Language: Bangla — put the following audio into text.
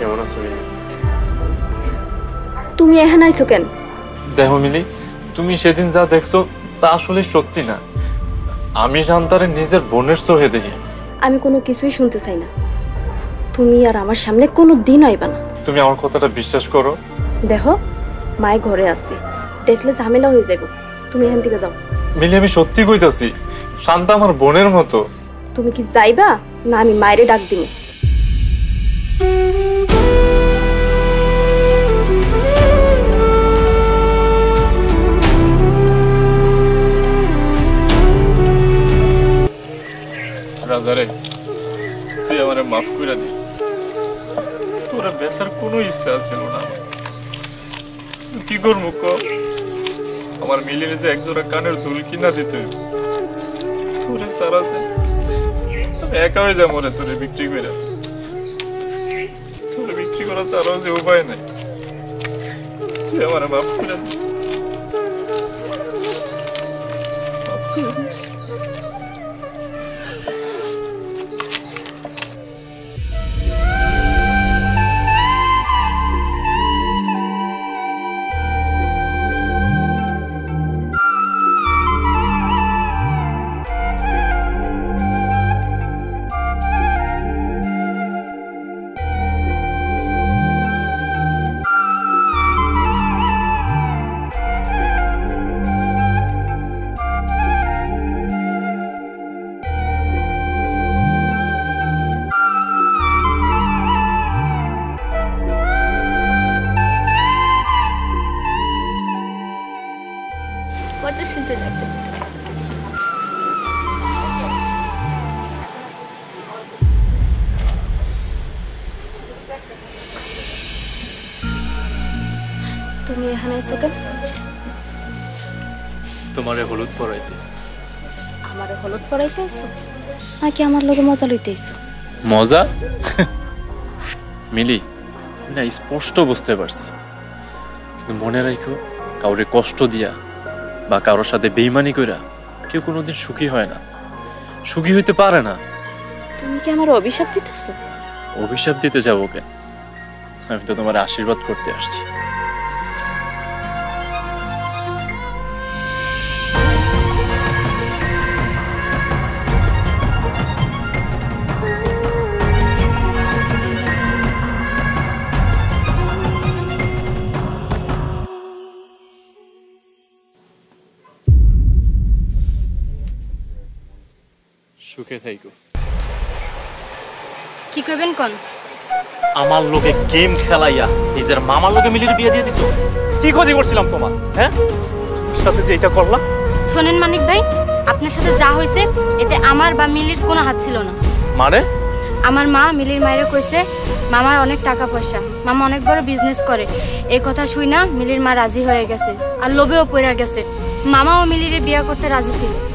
কেমন আছো মিলি? তুমি এখানে আইছো কেন? দেখো মিলি, তুমি সেদিন যা দেখছো তা আসলে সত্যি না। আমি শান্তারে নিজের বোনের চোখে দেখি। আমি কোনো কিছুই শুনতে চাই না। তুমি আর আমার সামনে কোনো দিন আইবা না। তুমি আমার কথাটা বিশ্বাস করো। দেখো, মায়ে ঘরে আছে, দেখলে ঝামেলা হয়ে যাবে। তুমি এখান থেকে যাও। মিলি, আমি সত্যি কইতাছি, শান্তা আমার বোনের মতো। তুমি কি যাইবা না আমি মায়েরে ডাক দিব? রাজারে, তুই আমারে মাফ করে দিস। তোরা বেচার কোনো ইচ্ছা ছিল না আমার। কি করবো ক? আমার মিলিয়ে যে একজোড়া কানের দুল কিনা দিতে তোরে সারা আছে, একা হয়ে যা মরে তোরে বিক্রি করে। তোরে বিক্রি করা ছাড়াও যে উপায় নাই। তুই আমার মাফ করে দিস, মাফ করে দিস। কত সুন্দর লাগতেছে। তুমি এখানে আইছো কেন? তোমারে হলুদ পরাইতে। আমারে হলুদ পরাইতে আইছো নাকি আমার লগে মজা লইতে আইছো? মজা? মিলি, না স্পষ্ট বুঝতে পারছি, কিন্তু মনে রাখো, কাউরে কষ্ট দিয়া বা কারোর সাথে বেইমানি কইরা কেউ কোনোদিন সুখী হয় না, সুখী হইতে পারে না। তুমি কি আমার অভিশাপ দিতেছো? অভিশাপ দিতে যাবো কেন? আমি তো তোমার আশীর্বাদ করতে আসছি। সুখে থাইকো। কি কইবেন কোন? আমার লোকে গেম খেলাইয়া নিজের মামার লোকে মিলিয়ে বিয়ে দিয়ে দিছো। কি ক্ষতি করছিলাম তোমার? হ্যাঁ, সাথে যে এটা করলাম। শোনেন মানিক ভাই, আপনার সাথে যা হয়েছে এতে আমার বা মিলির কোনো হাত ছিল না। মানে? আমার মা মিলির মায়ের কইছে মামার অনেক টাকা পয়সা, মামা অনেক বড় বিজনেস করে। এই কথা শুই না মিলির মা রাজি হয়ে গেছে আর লোভেও পড়ে গেছে। মামাও মিলিরে বিয়ে করতে রাজি ছিল।